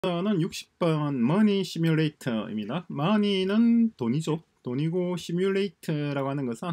는 60번 머니 시뮬레이터입니다. 머니는 돈이죠. 돈이고 시뮬레이터라고 하는 것은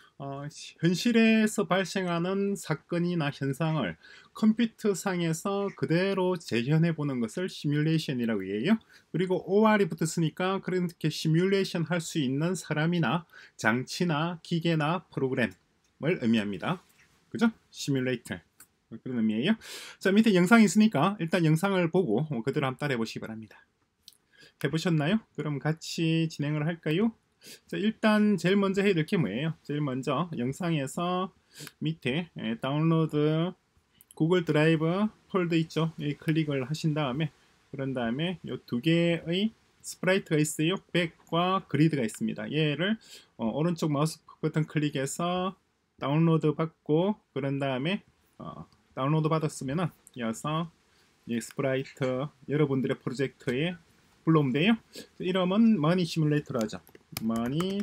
현실에서 발생하는 사건이나 현상을 컴퓨터상에서 그대로 재현해 보는 것을 시뮬레이션이라고 해요. 그리고 OR이 붙었으니까 그렇게 시뮬레이션 할 수 있는 사람이나 장치나 기계나 프로그램을 의미합니다. 그죠? 시뮬레이터. 그런 의미예요. 자, 밑에 영상이 있으니까 일단 영상을 보고 그대로 한번 따라해 보시기 바랍니다. 해보셨나요? 그럼 같이 진행을 할까요? 자, 일단 제일 먼저 해야 될 게 뭐예요? 제일 먼저 영상에서 밑에 다운로드 구글 드라이브 폴더 있죠? 여기 클릭을 하신 다음에 그런 다음에 이 두 개의 스프라이트가 있어요. 백과 그리드가 있습니다. 얘를 오른쪽 마우스 버튼 클릭해서 다운로드 받고 그런 다음에 다운로드 받았으면은 이어서 이 스프라이트 여러분들의 프로젝트에 불러오면 돼요. 이름은 머니 시뮬레이터로 하죠. 머니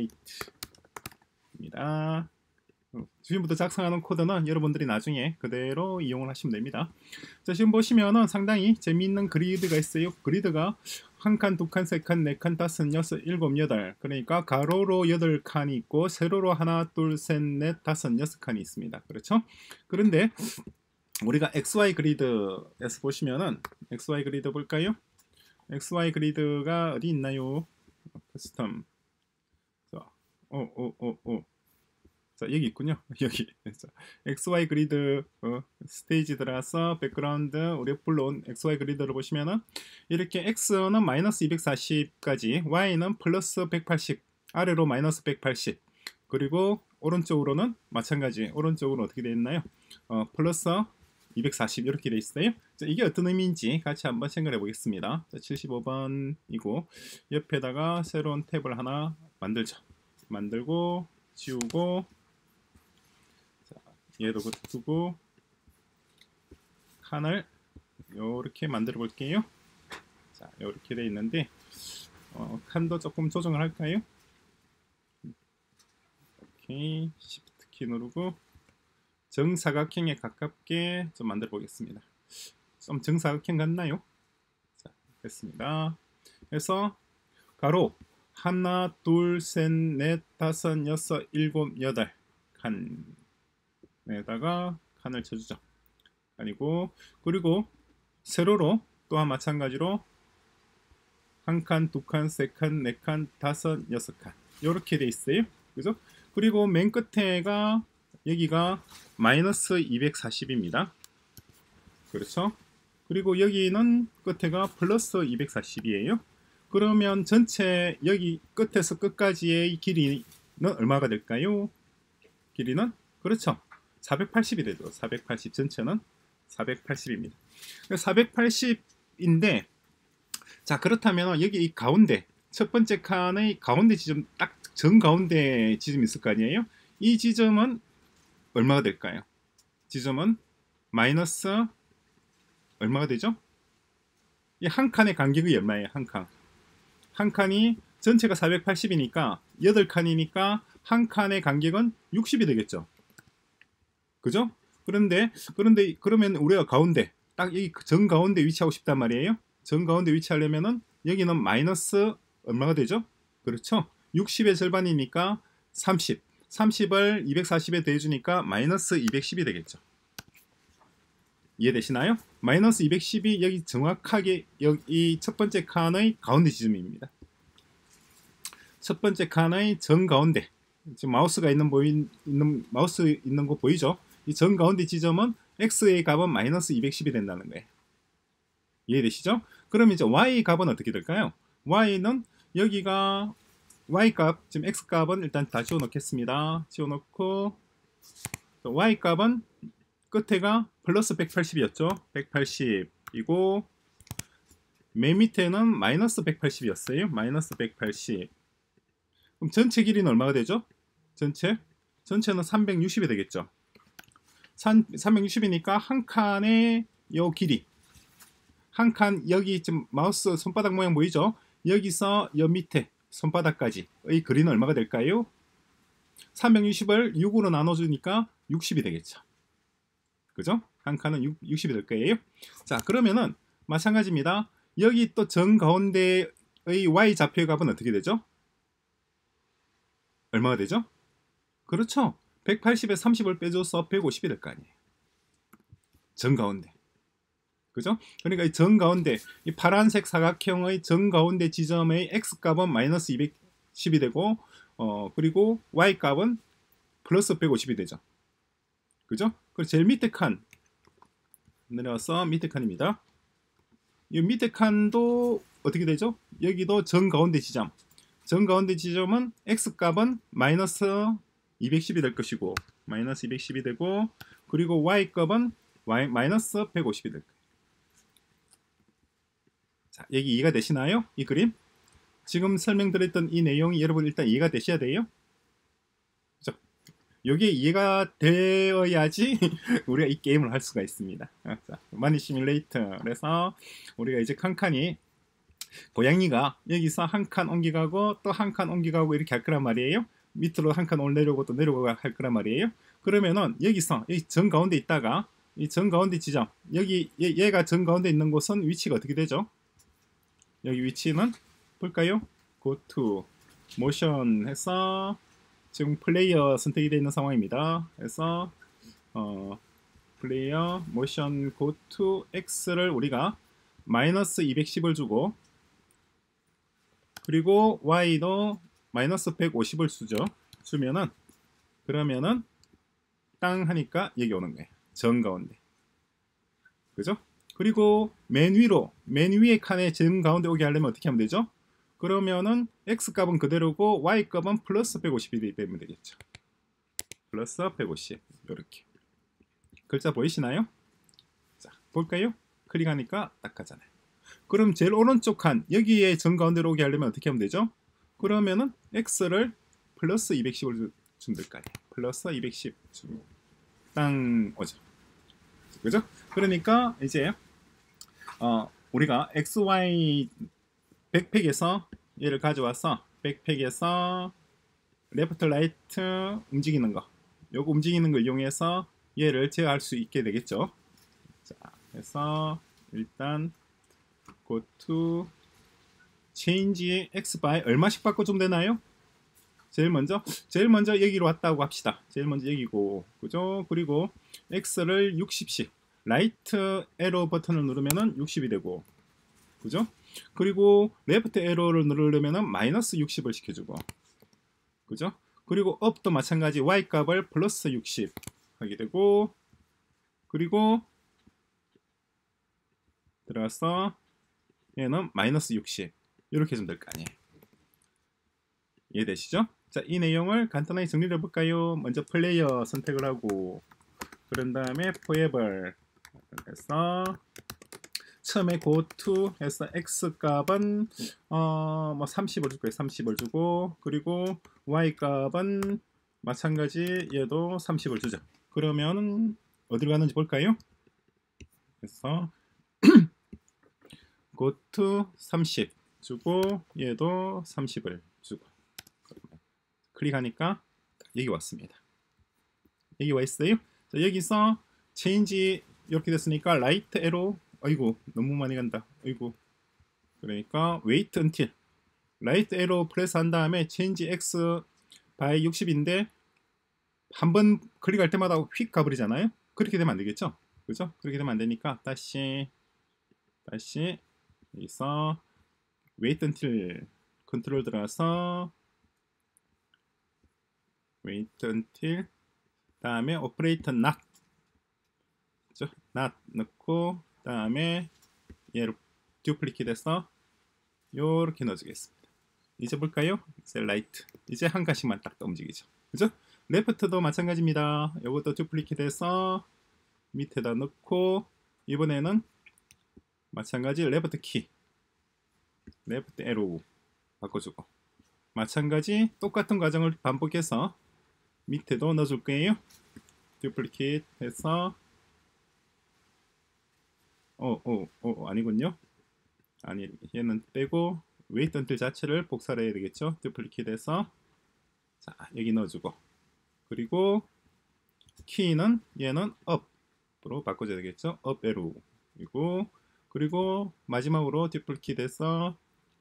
시뮬레이터입니다. 지금부터 작성하는 코드는 여러분들이 나중에 그대로 이용을 하시면 됩니다. 자, 지금 보시면은 상당히 재미있는 그리드가 있어요. 그리드가 한 칸, 두 칸, 세 칸, 네 칸, 다섯, 여섯, 일곱, 여덟. 그러니까 가로로 8칸이 있고 세로로 하나, 둘, 셋, 넷, 다섯, 여섯 칸이 있습니다. 그렇죠? 그런데 우리가 XY 그리드에서 보시면은 XY 그리드 볼까요? XY 그리드가 어디 있나요? 커스텀. 자, 자, 여기 있군요. 여기. 자, XY 그리드 스테이지 들어가서 백그라운드 우리 불러온 XY 그리드를 보시면은 이렇게 X는 마이너스 240까지, Y는 플러스 180, 아래로 마이너스 180, 그리고 오른쪽으로는 마찬가지. 오른쪽으로 어떻게 되어 있나요? 플러스 240 이렇게 되어 있어요. 자, 이게 어떤 의미인지 같이 한번 생각해 보겠습니다. 자, 75번이고 옆에다가 새로운 탭을 하나 만들죠. 만들고 지우고 얘도 두고 칸을 이렇게 만들어 볼게요. 자, 이렇게 되어 있는데 칸도 조금 조정을 할까요? 오케이, Shift 키 누르고 정사각형에 가깝게 좀 만들어 보겠습니다. 좀 정사각형 같나요? 자, 됐습니다. 그래서 가로 하나, 둘, 셋, 넷, 다섯, 여섯, 일곱, 여덟 칸에다가 칸을 쳐주죠. 그리고 세로로 또한 마찬가지로 한 칸, 두 칸, 세 칸, 네 칸, 다섯, 여섯 칸 이렇게 돼 있어요. 그죠? 그리고 맨 끝에가 여기가 마이너스 240입니다. 그렇죠? 그리고 여기는 끝에가 플러스 240이에요. 그러면 전체 여기 끝에서 끝까지의 길이는 얼마가 될까요? 길이는 그렇죠. 480이 되죠. 480 전체는 480입니다. 480인데 자, 그렇다면 여기 이 가운데 첫 번째 칸의 가운데 지점 딱 정가운데 지점이 있을 거 아니에요? 이 지점은 얼마가 될까요? 지점은 마이너스 얼마가 되죠? 이 한 칸의 간격이 얼마예요? 한 칸. 한 칸이 전체가 480이니까 8칸이니까 한 칸의 간격은 60이 되겠죠. 그죠? 그런데 그러면 우리가 가운데 딱 이 정가운데 위치하고 싶단 말이에요. 정가운데 위치하려면은 여기는 마이너스 얼마가 되죠? 그렇죠? 60의 절반이니까 30. 30을 240에 더해주니까 마이너스 210이 되겠죠. 이해되시나요? 마이너스 210이 여기 정확하게 여기 첫 번째 칸의 가운데 지점입니다. 첫 번째 칸의 정가운데. 지금 마우스가 마우스 있는 거 보이죠? 이 정가운데 지점은 x의 값은 마이너스 210이 된다는 거예요. 이해되시죠? 그럼 이제 y 값은 어떻게 될까요? y는 여기가 y 값, 지금 x 값은 일단 다 지워놓겠습니다. 지워놓고 y 값은 끝에가 플러스 180이었죠. 180이고 맨 밑에는 마이너스 180이었어요. 마이너스 180. 그럼 전체 길이는 얼마가 되죠? 전체는 360이 되겠죠. 360이니까 한 칸의 요 길이, 한 칸 여기 지금 마우스 손바닥 모양 보이죠? 여기서 여 밑에 손바닥까지의 거리는 얼마가 될까요? 360을 6으로 나눠주니까 60이 되겠죠. 그죠? 한 칸은 60이 될 거예요. 자, 그러면은 마찬가지입니다. 여기 또 정가운데의 y 좌표의 값은 어떻게 되죠? 얼마가 되죠? 그렇죠. 180에 30을 빼줘서 150이 될 거 아니에요. 정가운데. 그죠? 그러니까 이 정가운데, 이 파란색 사각형의 정가운데 지점의 x값은 마이너스 210이 되고, 그리고 y값은 플러스 150이 되죠. 그죠? 그리고 제일 밑에 칸 내려와서 밑에 칸입니다. 이 밑에 칸도 어떻게 되죠? 여기도 정가운데 지점. 정가운데 지점은 x값은 마이너스 210이 될 것이고, 마이너스 210이 되고, 그리고 y값은 마이너스 150이 될 거예요. 자, 여기 이해가 되시나요? 이 그림? 지금 설명드렸던 이 내용이 여러분 일단 이해가 되셔야 돼요. 그죠? 이게 이해가 되어야지 우리가 이 게임을 할 수가 있습니다. 자, 마니 시뮬레이터. 그래서 우리가 이제 칸칸이 고양이가 여기서 한 칸 옮겨가고 또 한 칸 옮겨가고 이렇게 할 거란 말이에요. 밑으로 한 칸 올려고 또 내려가고 할 거란 말이에요. 그러면은 여기서 여기 정 가운데 있다가 이 정 가운데 지점 여기 얘가 정 가운데 있는 곳은 위치가 어떻게 되죠? 여기 위치는 볼까요? Go to motion 해서 지금 플레이어 선택이 되어 있는 상황입니다. 그래서 플레이어 motion go to x를 우리가 마이너스 210을 주고 그리고 y도 마이너스 150을 주면은 그러면은 땅 하니까 여기 오는 거예요. 정 가운데. 그죠? 그리고 맨 위의 칸에 정 가운데 오게 하려면 어떻게 하면 되죠? 그러면은 x값은 그대로고 y값은 플러스 150이 되면 되겠죠. 플러스 150 이렇게. 글자 보이시나요? 자, 볼까요? 클릭하니까 딱 가잖아요. 그럼 제일 오른쪽 칸 여기에 정 가운데로 오게 하려면 어떻게 하면 되죠? 그러면은 x를 플러스 210을 주면 될 거 아니에요. 플러스 210 주면 땅 오죠. 그죠? 그러니까 이제 우리가 xy 백팩에서 얘를 가져와서 백팩에서 레프트 라이트 움직이는 거 요거 움직이는 걸 이용해서 얘를 제어할 수 있게 되겠죠. 자, 그래서 일단 go to change x by 얼마씩 바꿔주면 되나요? 제일 먼저 여기로 왔다고 합시다. 제일 먼저 여기고 그죠? 그리고 x를 60씩 라이트 에러 버튼을 누르면은 60이 되고 그죠? 그리고 레프트 에러를 누르려면은 마이너스 60을 시켜주고 그죠? 그리고 업도 마찬가지 y 값을 플러스 60 하게 되고 그리고 들어가서 얘는 마이너스 60 이렇게 해주면 될 거 아니에요. 이해되시죠? 자, 이 내용을 간단하게 정리를 해볼까요? 먼저 플레이어 선택을 하고 그런 다음에 forever 해서 처음에 go to 해서 x 값은 뭐 30을 줄 거예요. 30을 주고 그리고 y 값은 마찬가지 얘도 30을 주죠. 그러면 어디로 가는지 볼까요? 그래서 go to 30 주고 얘도 30을 주고 클릭하니까 여기 왔습니다. 여기 와 있어요. 자, 여기서 change 이렇게 됐으니까 라이트 에로 아이고 너무 많이 간다. 아이고 그러니까 wait until 라이트 에로 프레스 한 다음에 change x by 60인데 한 번 클릭할 때마다 휙 가버리잖아요. 그렇게 되면 안 되겠죠. 그죠? 그렇게 되면 안 되니까 다시 여기서 wait until 컨트롤 들어가서 wait until 다음에 operator not 그죠? not 넣고 다음에 얘를 듀플리케이트 해서 요렇게 넣어주겠습니다. 이제 볼까요? 이제 라이트 이제 한 가지만 딱 움직이죠. 그죠? 레프트도 마찬가지입니다. 요것도 듀플리케이트 해서 밑에다 넣고 이번에는 마찬가지 레프트 키 레프트 에로 바꿔주고 마찬가지 똑같은 과정을 반복해서 밑에도 넣어줄 거예요. 듀플리케이트 해서 아니군요. 아니 얘는 빼고 웨이트 언틸 자체를 복사를 해야 되겠죠. 듀플리케이트 해서 자 여기 넣어주고 그리고 키는 얘는 up으로 바꿔줘야 되겠죠. up 에로 그리고 그리고 마지막으로 듀플리케이트해서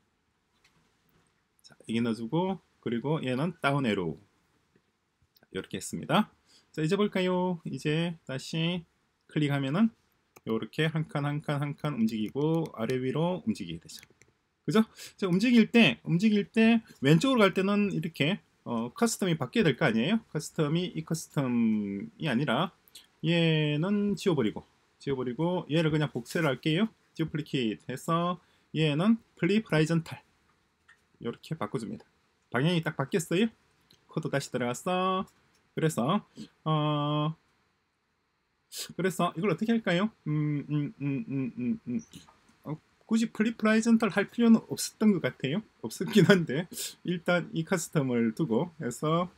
자, 여기 넣어주고 그리고 얘는 다운 에로 이렇게 했습니다. 자, 이제 볼까요? 이제 다시 클릭하면은 이렇게 한 칸 한 칸 한 칸 움직이고 아래 위로 움직이게 되죠. 그죠? 자, 움직일 때 왼쪽으로 갈 때는 이렇게 커스텀이 바뀌어야 될 거 아니에요? 커스텀이 이 커스텀이 아니라 얘는 지워버리고 얘를 그냥 복사를 할게요. 듀플리케이트 해서 얘는 플립 호라이전탈 이렇게 바꿔줍니다. 방향이 딱 바뀌었어요. 코드 다시 들어갔어. 그래서 이걸 어떻게 할까요? 굳이 플립 호라이전탈 할 필요는 없었던 것 같아요. 없었긴 한데 일단 이 커스텀을 두고 해서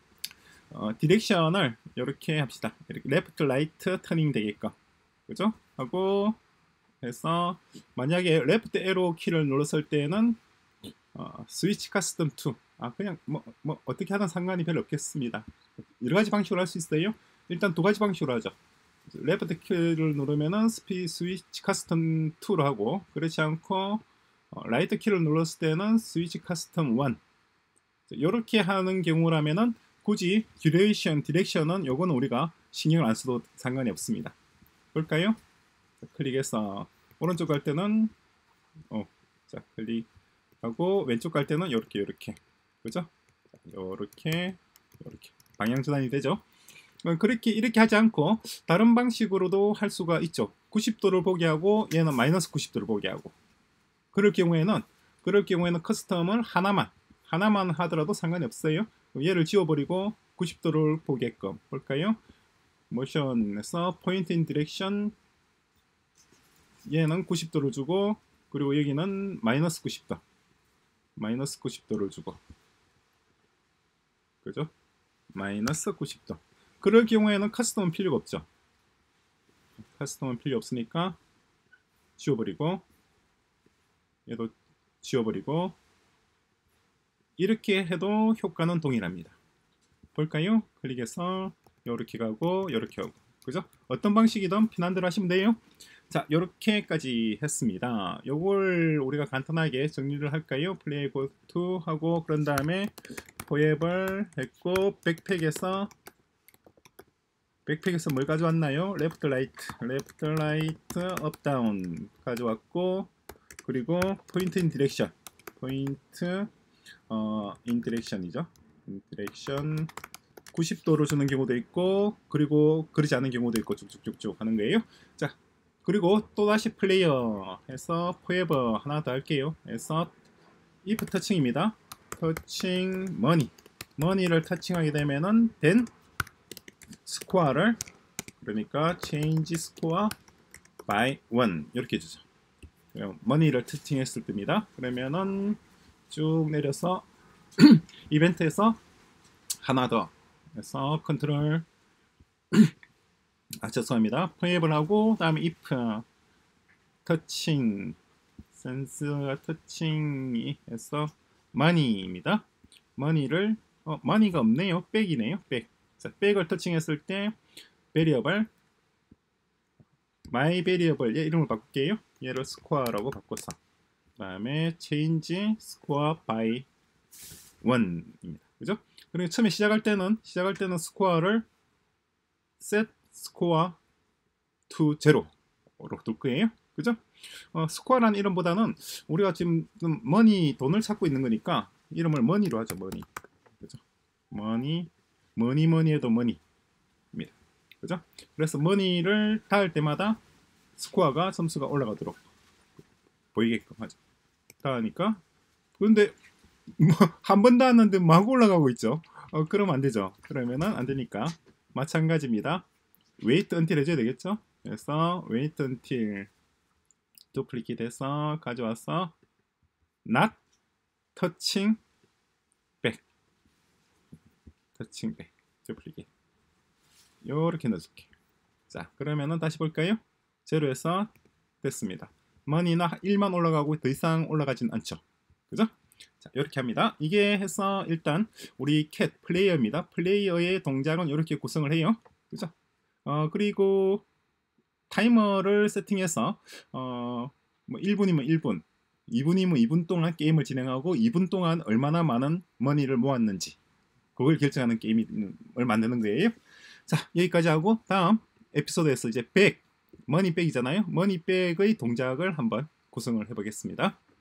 디렉션을 이렇게 합시다. 이렇게 레프트 라이트 터닝 되게끔 그죠? 하고 해서 만약에 레프트 에로 키를 눌렀을 때는 스위치 커스텀 2 그냥 뭐 어떻게 하든 상관이 별로 없겠습니다. 여러 가지 방식으로 할 수 있어요. 일단 두 가지 방식으로 하죠. 레프트 키를 누르면은 스위치 커스텀 2로 하고 그렇지 않고 라이트 키를 눌렀을 때는 스위치 커스텀 1 이렇게 하는 경우라면은 굳이 디렉션은 요거는 우리가 신경을 안 써도 상관이 없습니다. 볼까요? 자, 클릭해서 오른쪽 갈 때는 자 클릭하고 왼쪽 갈 때는 요렇게 그죠? 요렇게 방향 전환이 되죠. 그렇게 이렇게 하지 않고 다른 방식으로도 할 수가 있죠. 90도를 보게 하고 얘는 마이너스 90도를 보게 하고 그럴 경우에는 커스텀을 하나만 하더라도 상관이 없어요. 얘를 지워버리고 90도를 보게끔 볼까요? 모션에서 포인트 인 디렉션 얘는 90도를 주고 그리고 여기는 마이너스 90도를 주고 그죠? 마이너스 90도 그럴 경우에는 커스텀은 필요가 없죠. 커스텀은 필요 없으니까 지워버리고 얘도 지워버리고 이렇게 해도 효과는 동일합니다. 볼까요? 클릭해서 이렇게 가고 이렇게 하고 그죠? 어떤 방식이든 편한대로 하시면 돼요. 자, 이렇게까지 했습니다. 요걸 우리가 간단하게 정리를 할까요? 플레이 고투 하고 그런 다음에 포에벌 했고 백팩에서 뭘 가져왔나요? 레프트 라이트 업 다운 가져왔고 그리고 포인트 인 디렉션 인 디렉션이죠. 인 디렉션 90도로 주는 경우도 있고 그리고 그러지 않은 경우도 있고 쭉쭉쭉쭉 하는 거예요. 자, 그리고 또다시 플레이어 해서 포에버 하나 더 할게요. 해서 if 터칭입니다. 터칭 머니를 터칭하게 되면은 then 스코어를 그러니까 change score by 1 이렇게 주죠. 머니를 터칭했을 때입니다. 그러면은 쭉 내려서 이벤트에서 하나 더 해서 컨트롤 죄송합니다. 포에블 하고 다음에 if 터칭 센스가 터칭이 해서 money입니다. money를 money가 없네요. 백이네요. 자, 백을 터칭했을 때 variable my variable 얘 이름을 바꿀게요. 얘를 score라고 바꿔서 다음에 change score by 1입니다. 그죠? 그리고 처음에 시작할 때는 스코어를 set score to 0로 둘 거예요. 그죠? 스코어라는 이름보다는 우리가 지금 돈을 찾고 있는 거니까 이름을 머니로 하죠. 머니. 그죠? 머니 해도 머니입니다. 그죠? 그래서 머니를 닿을 때마다 스코어가 점수가 올라가도록 보이게끔 하죠. 닿으니까 그런데 한 번 닿았는데 막 올라가고 있죠. 그러면 안 되죠. 그러면은 안 되니까 마찬가지입니다. wait until 해줘야 되겠죠. 그래서 wait until 두플리케이트 해서 가져와서 not touching back 두플리케이트 요렇게 넣어줄게. 자, 그러면은 다시 볼까요? 제로에서 됐습니다. 머니나 1만 올라가고 더 이상 올라가진 않죠. 그죠? 자, 이렇게 합니다. 이게 해서 일단 우리 캣 플레이어입니다. 플레이어의 동작은 이렇게 구성을 해요. 그죠? 그리고 타이머를 세팅해서 뭐 1분이면 1분, 2분이면 2분 동안 게임을 진행하고 2분 동안 얼마나 많은 머니를 모았는지 그걸 결정하는 게임을 만드는 거예요. 자, 여기까지 하고 다음 에피소드에서 이제 100 머니백이잖아요. 머니백의 동작을 한번 구성을 해보겠습니다.